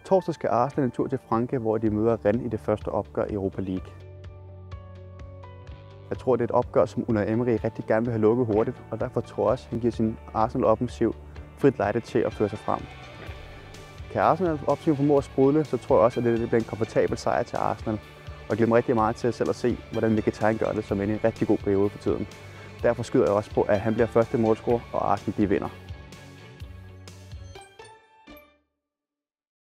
Torsdag skal Arsenal en tur til Frankrig, hvor de møder Rennes i det første opgør i Europa League. Jeg tror, det er et opgør, som Unai Emery rigtig gerne vil have lukket hurtigt, og derfor tror jeg også, at han giver sin Arsenal-offensiv frit lejde til at føre sig frem. Kan Arsenal offensiv formå at sprudle, så tror jeg også, at det bliver en komfortabel sejr til Arsenal. Og jeg glæder mig rigtig meget til selv at se, hvordan Mkhitaryan gør det som en rigtig god periode for tiden. Derfor skyder jeg også på, at han bliver første målscorer, og Arsenal vinder.